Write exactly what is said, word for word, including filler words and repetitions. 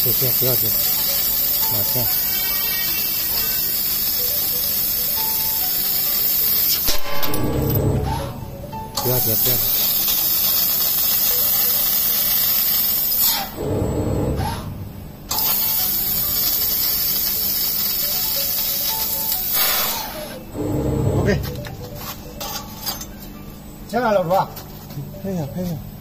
谢谢，不要紧，马上。不要紧，不要紧。OK， 下来了是吧？拍一下，拍一下。